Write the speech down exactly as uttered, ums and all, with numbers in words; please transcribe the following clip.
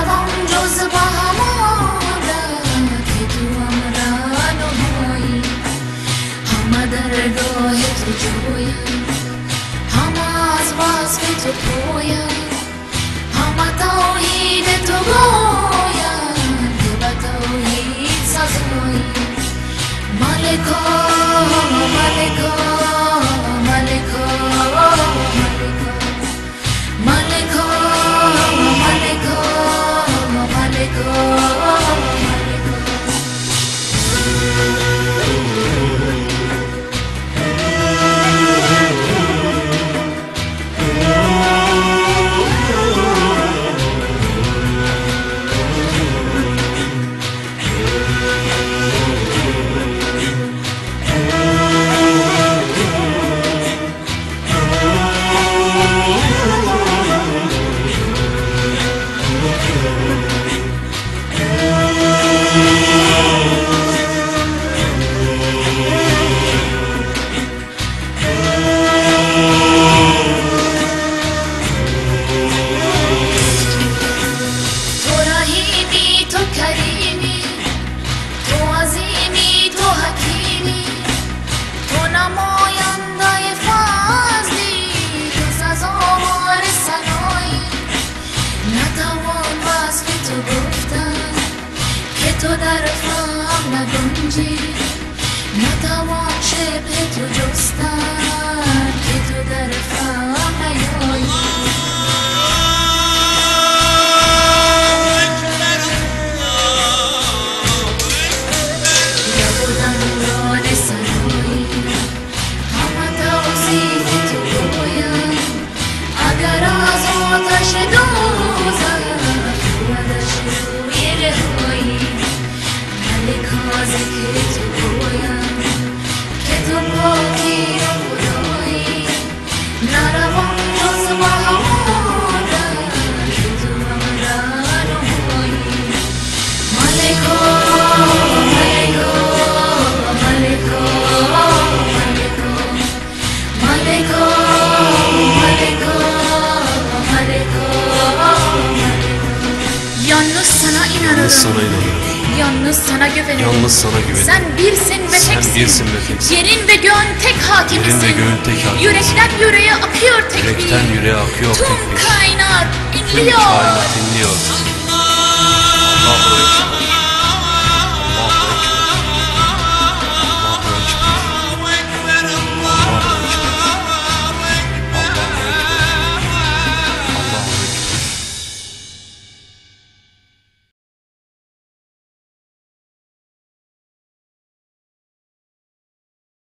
نتوان جز با هم آمدن که تو امرن و مایی، همه درگاه تو جویم، همه از وصف تو پویم، همه توحید تو گویم که به توحید سزایی. ملکا ملکا ملکا ملکا ملکا ملکا تو در فهم نگنجی، نتوان شبه تو جستن که تو در فهم نیایی. یا بودن ران سرایی، همه توصیف تو گویم، اگر از آتش دوزخ خودش روی رهایی. ملکا ذکر تو گویم که تو پاکی و خدایی، نروان جز با هم آمدن که تو امرن و مایی. ملکا ملکا ملکا ملکا ملکا ملکا ملکا. Yalnız sana inanırım, yalnız sana güvenirim. Yalnız sana güvenirim. Sen birsin ve Sen teksin. birsin ve teksin. Yerin ve göğün tek hakimisin. Yerin ve göğün tek hakimisin. Yürekten yüreğe akıyor tekbir. Yürekten yüreğe akıyor Tüm tekbir. kainat Tüm inliyor. kainat inliyor. Allahu Ekber.